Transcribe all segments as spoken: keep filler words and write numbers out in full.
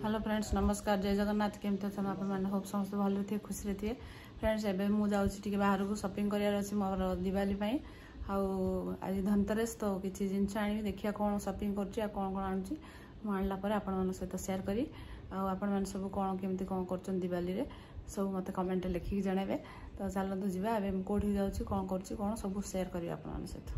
Hello friends नमस्कार जय जगन्नाथ केमती अच्छा आप होप समस्त भल थे खुशी थे फ्रेंड्स एवं मुझे बाहर को शॉपिंग करार अच्छी मोर दिवाली आज धनतेरस तो किसी जिनस आनी देखिए कौन शॉपिंग कर कौन कौन आणुची आणला आपण सहित शेयर करी आपण सब कौन केमती कौन कर दिवाली रे सब मत कमेंट लिखिक जनइबे तो चलतु जावा एवं कौटी जाऊँ कौन कर कौन सब शेयर करी आपण सहित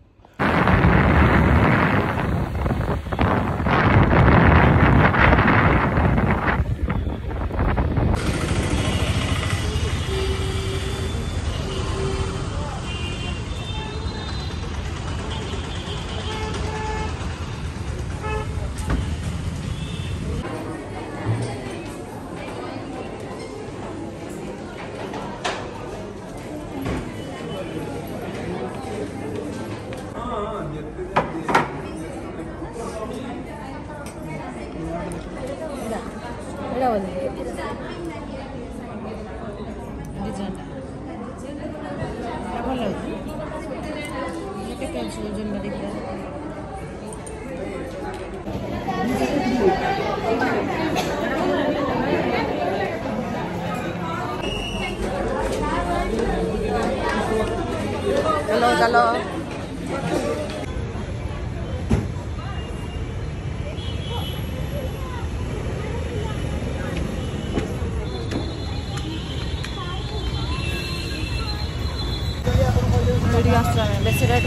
चलो चलो बेसी रेट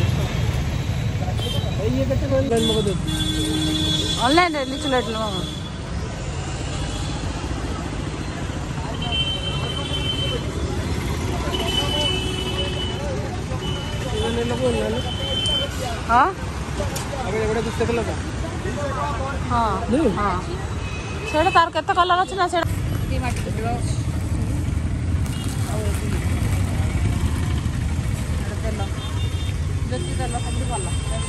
ऑनलाइन लिचु लाइट लो हाँ हाँ हाँ से तार के कलर अच्छे ना से जति तेल सब भल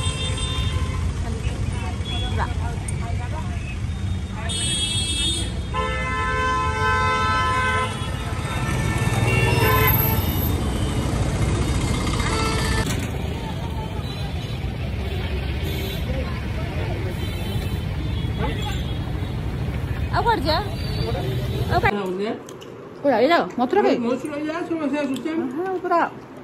जा मथुरा पूरा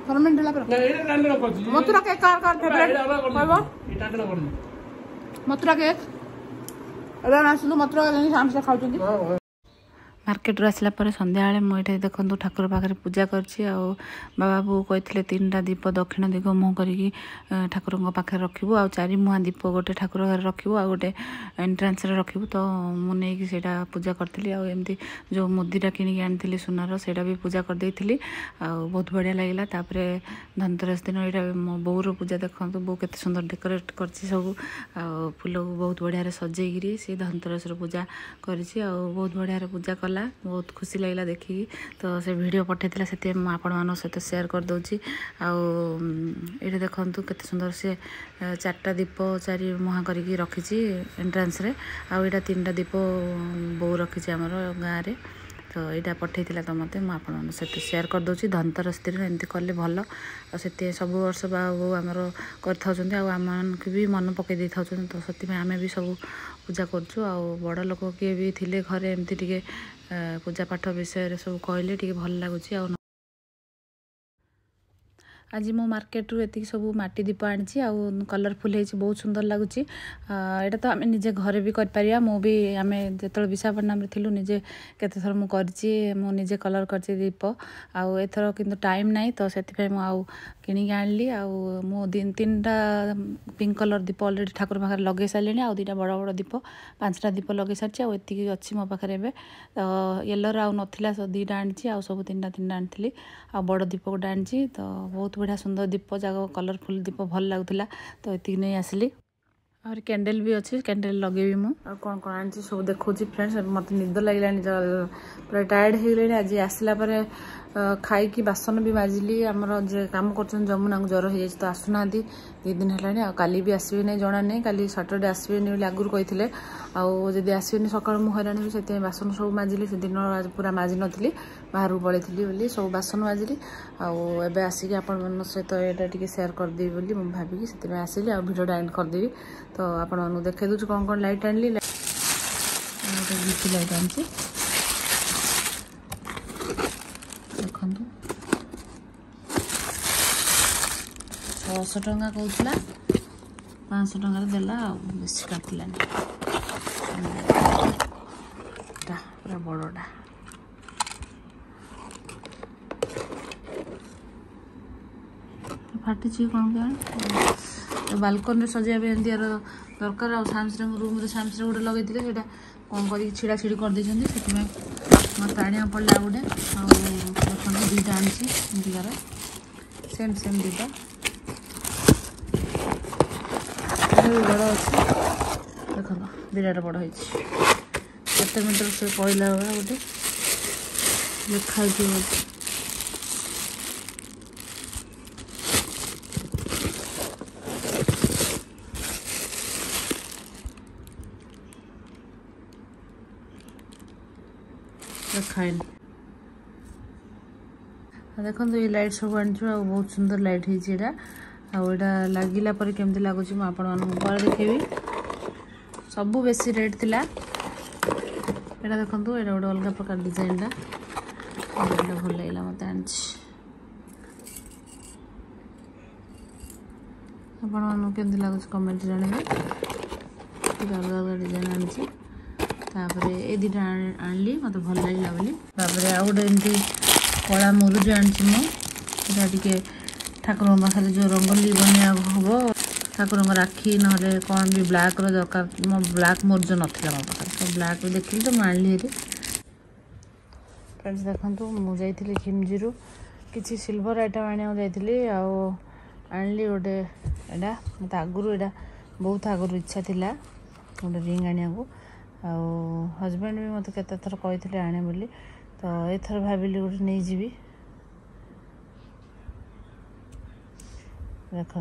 मथुरा केक कार फेवरेट मथुरा केक आसलु मथुरा शाम से खाऊ मार्केट रू आसला संध्या मुझे देखो ठाकुर पाखे पूजा करछि बाबा बो कहते तीन टा दीप दक्षिण दिग मुह कर ठाकुर पाखे रखू आ चारि मुहा दीप गोटे ठाकुर घर रखू आ गोटे एंट्रांस रखू तो मुझे से पूजा करी आमती जो मुदीटा किणी आनी सुनार से भी पूजा करदे बहुत बढ़िया लगे तापर धनतेरस दिन यहाँ मो बोर पूजा देखो बो के सुंदर डेकोरेट कर सब फूल को बहुत बढ़िया सजेगी सी धनतेरस पूजा कर बहुत बढ़िया पूजा कला बहुत खुशी लगे देखिकी तो से वीडियो पठेला से आपण सहित शेयर कर दूची आउ देखु केते सुंदर से चार्टा दीप चारि मुहा करके रखी एंट्रांस रे आउ एटा तीन टा दीप बो रखी आमर गाँव में तो यहाँ पठेला तो मत मुझे सहित शेयर कर दूची धनतेरस दिन एमती कले भल से सब वर्ष बाबू आमर कर भी मन पकई दे था तो से आम भी सब पूजा करूँ आ बड़ लोक किए भी थिले घरे एमती टिके पूजा पाठ विषय सब कहले टिके भल लगुच आ आज मो मार्केट रू एति सब माटी दीप आनी कलरफुल है बहुत सुंदर लगुच यहाँ तो आम निजे घरे भी कर मु भी आम जो विशाखापट्टनम थिलु निजे केते थर मु करछि मु निजे कलर करछि दीप आउ एथर किंतु टाइम नाही तो सेति मु आउ किणी आनली आउ मु दिन तीन टा पिंक कलर दीप ऑलरेडी ठाकुर पाखे लगे सारे आउ दुटा बड़ बड़ दीप पांचटा दीप लगे सारी आउ एति अच्छी मो पाखे एबे तो येलोर आउ नथिला सो दुटा आनी आउ सब तीन टा तीन आनी आ बड़ दीप गोटे आनी तो बहुत बढ़िया सुंदर दीप जगह कलरफुल दीप भल लगुला तो ये नहीं आसली और कैंडल भी अच्छी कैंडल लगे मु कौन कौन आनी सब देखो फ्रेंड्स मत निद लगे पूरा टायर्ड हो गले आज आसला खाई बासन भी माजिली आमर जे काम कर जमुना को ज्वर हो तो आसुना दी दिन है काली भी आसबे नहीं जना नहीं काली सैटरडे आसबे नहीं आगुरी कहते आदि आसबे सका हैरान भी से बासन सब माजिली से दिन पूरा माजि नी बाहर पलैली सब बासन माजिली आबे आसिक आपण सहित यहाँ टे सेयार करदेवी बोली भाविकी से आसिली आ भिडियो एंड करदेवी तो आपण देखे दूँ कौन कौन लाइट आनली गोटे जीपी लाइट आनी देखु छःश टଙ୍କା कहला पाँच सौ टकर देला बेस काटिलानी पूरा बड़टा फाटी कौन क्या बालकनी सजाइबा एमती दरकार आ सामश्री रूम सामश्री गोटे लगे से कौन कर छिड़ा छिड़ी कर मत आने पड़ा गोटे आखंड दुईटा आनीकार सेम सेम दुईटा बड़ अच्छे देख विराट बड़ होते मीटर से कहला भाया गोटे लिखाई खाए देखो ये लाइट सब आनी बहुत सुंदर लाइट होता आटा लगिला केमती लगुच मुझे देखेबी सब बेसी रेट थिला एटा देखो ये गोटे अलग प्रकार डिजाइन टा भल लगे मत आनी आपमती लगुच कमेंट जानवे अलग अलग डिजाइन आनी तापर ए दुटा आनली मत भल लगे बोली तापर आउ गोटे एमती कला मुरुज आनी मुझे ठाकुर पाखे जो रंगोली बनिया हम ठाकुर राखी ना कौन भी ब्लाक दरकार मो ब्लाक मुरुज नाला मो पाखे तो ब्लाक देखिली तो मुझे फ्रेंड्स देखो मुझे खिमजी किसी सिल्वर आइटम आने जाइली आनली गोटे एटा मत आगुरी एटा बहुत आगुरी इच्छा थिला गोटे रिंग आने को हजबैंड भी मत केते थर कहते आने बोली तो एथर भाविली गोटे नहीं जीवी देखो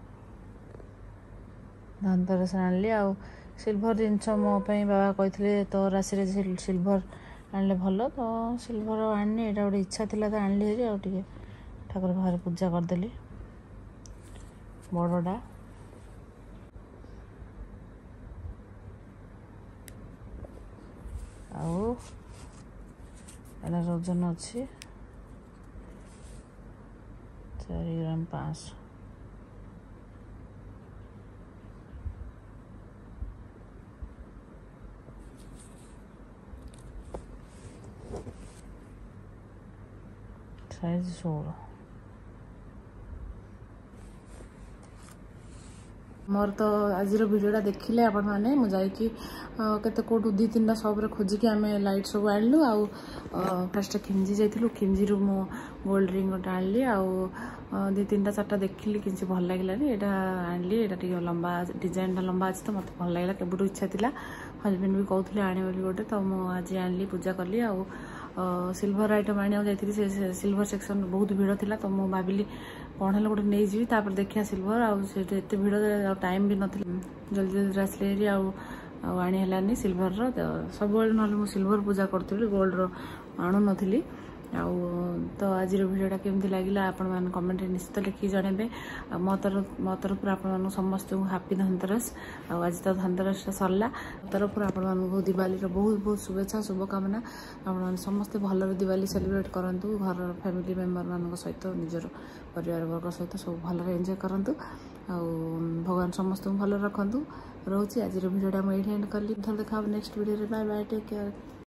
धनतेरस आनली आ सिल्वर जिनस मोपाई बाबा कहते तो राशि सिल्वर आनले भल तो सिल्वर आनी एटा गोटे इच्छा थिला तो आनली आ ठाकुर पाखे पूजा करदेली बड़टा आर ओजन अच्छी चार ग्राम पाँच साइज षोल मोर तो आज भिडियोटा देखिले आपण मैंने मुझे केते कोटू दी तीन टा सब खोजिकी आम लाइट सब आणलु आ फास्ट खिमजी जाइलु खिमजी रु मो गोल्ड रिंग गोटे आणली आ दी तीन टा चार्टा देखिली कि भल लगे ये आणली ये लंबा डिजाइन टा लंबा अच्छे तो मत भल लगे केबुटू इच्छा थिला हजबैंड भी कहते आने बोली गोटे तो मुझे आज आणली पूजा कली आ सिल्वर आइटम आने जाइली से सिल्वर सेक्शन बहुत भिड़ थिला तो मुझे भाविली कौन है गोटे नहीं जी तापर देखिया सिल्वर आते भिड़ टाइम भी नथिला जल्दी जल्दी आसले आनी है सिल्वर सब ना सिल्वर पूजा करी गोल्ड आणु नी तो आज भिडियोटा केमती लगे आपण मैंने कमेंट निश्चित लिखिक जनइबे मो तरफ मो तरफ आपण समस्त हापी धनतेरस आज तो धनतेरस सरला तरफ आपण दिवाली बहुत बहुत शुभेच्छा शुभकामना आपण समस्ते भलरे दिवाली सेलिब्रेट करंतु घर फैमिली मेंबर मान सहित निजर परिवार वर्ग सहित सब भलरे एंजॉय करंतु आ भगवान समस्त भल रखंतु रोची आज भिडियोटा मुझे एंड कली देखा next video bye bye take care.